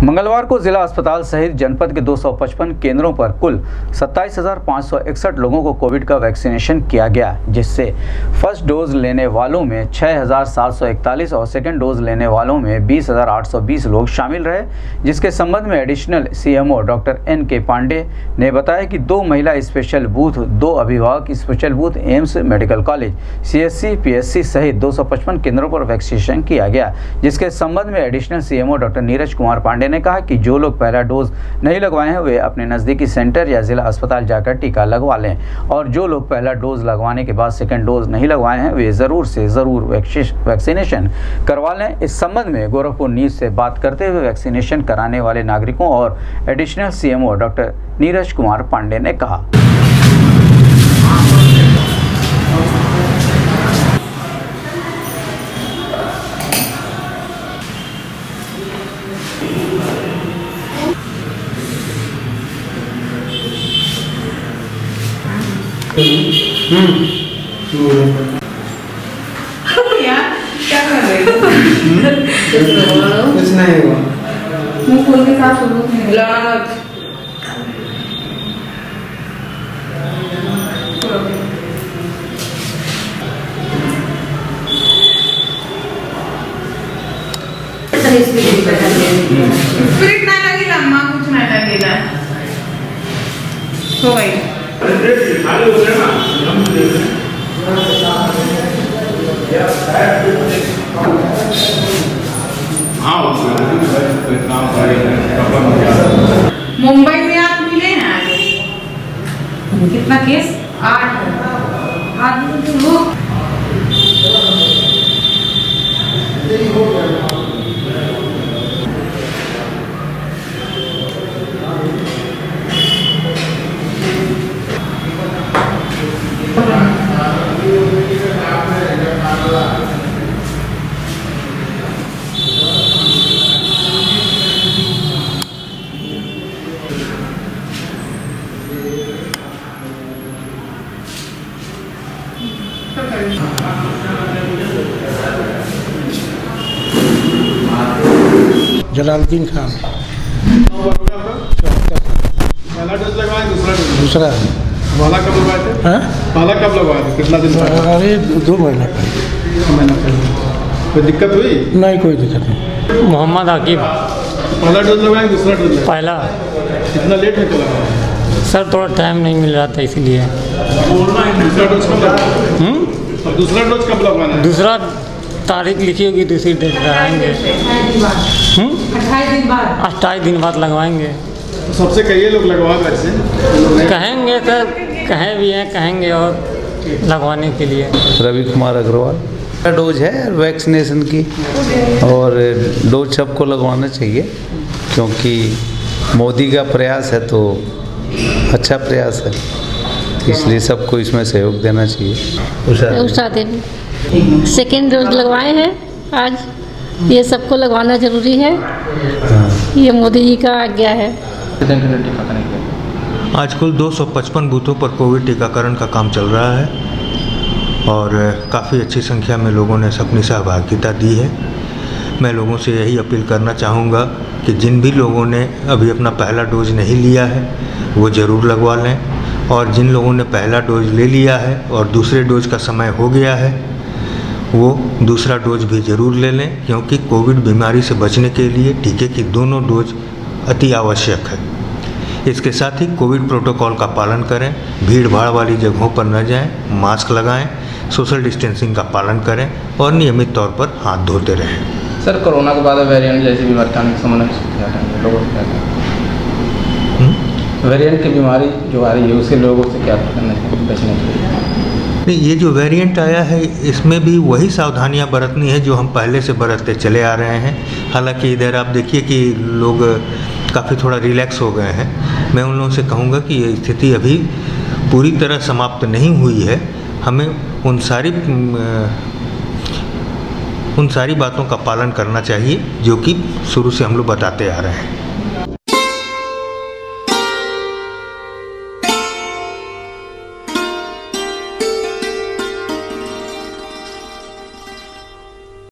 मंगलवार को जिला अस्पताल सहित जनपद के 255 केंद्रों पर कुल 27,561 लोगों को कोविड का वैक्सीनेशन किया गया, जिससे फर्स्ट डोज लेने वालों में 6,741 और सेकेंड डोज लेने वालों में 20,820 लोग शामिल रहे। जिसके संबंध में additional CMO doctor N.K. Pandey ने बताया कि 2 महिला स्पेशल बूथ, 2 अभिभावक special booth AIIMS medical college, CSC, PSC सहित 255 केंद्रों पर वैक्सीनेशन किया गया। जिसके संबंध में additional CMO doctor Neeraj Kumar Pandey ने कहा कि जो लोग पहला डोज नहीं लगवाए हैं वे अपने नज़दीकी सेंटर या जिला अस्पताल जाकर टीका लगवा लें, और जो लोग पहला डोज लगवाने के बाद सेकंड डोज नहीं लगवाए हैं वे ज़रूर से ज़रूर वैक्सीनेशन करवा लें। इस संबंध में गोरखपुर न्यूज़ से बात करते हुए वैक्सीनेशन कराने वाले नागरिकों और additional CMO doctor Neeraj Kumar Pandey ने कहा। यार क्या कर रहे हो? कुछ नहीं हुआ। मुंह खोल के साफ लड़ा मत। स्पिरिट नहीं लगेगा अम्मा, कुछ नहीं लगेगा। हो गई। मुंबई में आप मिले हैं आज? कितना केस? 8 लोग। जलालुद्दीन खान। पहला डोज लगवाए, दूसरा वाला कब लगवाए थे? वाला कब लगवाए थे? कितना दिन पहले? अरे 2 महीना पहले। 2 महीना पहले। कोई दिक्कत हुई? नहीं, कोई दिक्कत नहीं। मोहम्मद आकिब। पहला डोज लगवाए, दूसरा डोज लगवाए? पहला। कितना लेट में लगवाया? सर थोड़ा टाइम नहीं मिल रहा था इसलिए। दूसरा डोज कब लगवाना? और दूसरा डोज कब लगवाना है? दूसरा तारीख लिखी होगी, दूसरी डेट लगाएंगे। 28 दिन बाद लगवाएंगे। तो सबसे कहिए लोग लगवा वैक्सीन। कहेंगे सर, कहें भी हैं, कहेंगे और लगवाने के लिए। रवि कुमार अग्रवाल। डोज है वैक्सीनेशन की, और डोज सबको लगवाना चाहिए क्योंकि मोदी का प्रयास है तो अच्छा प्रयास है, इसलिए सबको इसमें सहयोग देना चाहिए। उषा देवी। सेकेंड डोज लगवाए हैं आज, ये सबको लगवाना जरूरी है, ये मोदी जी का आज्ञा है। आज कुल 255 बूथों पर कोविड टीकाकरण का काम चल रहा है और काफ़ी अच्छी संख्या में लोगों ने अपनी सहभागिता दी है। मैं लोगों से यही अपील करना चाहूँगा कि जिन भी लोगों ने अभी अपना पहला डोज नहीं लिया है वो ज़रूर लगवा लें, और जिन लोगों ने पहला डोज ले लिया है और दूसरे डोज का समय हो गया है वो दूसरा डोज भी ज़रूर ले लें, क्योंकि कोविड बीमारी से बचने के लिए टीके की दोनों डोज अति आवश्यक है। इसके साथ ही कोविड प्रोटोकॉल का पालन करें, भीड़ भाड़ वाली जगहों पर न जाएं, मास्क लगाएं, सोशल डिस्टेंसिंग का पालन करें और नियमित तौर पर हाथ धोते रहें। सर कोरोना के बाद वेरिएंट जैसी बीमारी आने के संबंध में लोगों से वेरिएंट की बीमारी जो आ रही है उससे लोगों से क्या करना चाहिए, बचना चाहिए? नहीं, ये जो वेरिएंट आया है इसमें भी वही सावधानियां बरतनी है जो हम पहले से बरतते चले आ रहे हैं। हालांकि इधर आप देखिए कि लोग काफ़ी थोड़ा रिलैक्स हो गए हैं। मैं उन लोगों से कहूँगा कि ये स्थिति अभी पूरी तरह समाप्त नहीं हुई है। हमें उन सारी बातों का पालन करना चाहिए जो कि शुरू से हम लोग बताते आ रहे हैं।